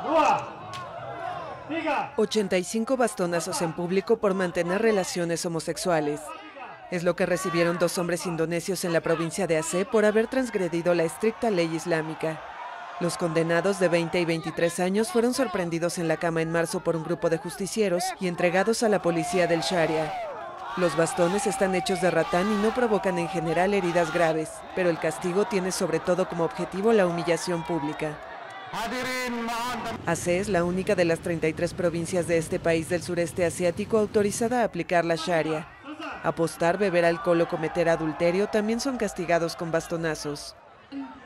85 bastonazos en público por mantener relaciones homosexuales. Es lo que recibieron dos hombres indonesios en la provincia de Aceh por haber transgredido la estricta ley islámica. Los condenados de 20 y 23 años fueron sorprendidos en la cama en marzo por un grupo de justicieros y entregados a la policía del Sharia. Los bastones están hechos de ratán y no provocan en general heridas graves, pero el castigo tiene sobre todo como objetivo la humillación pública. Aceh es la única de las 33 provincias de este país del sureste asiático autorizada a aplicar la Sharia. Apostar, beber alcohol o cometer adulterio también son castigados con bastonazos.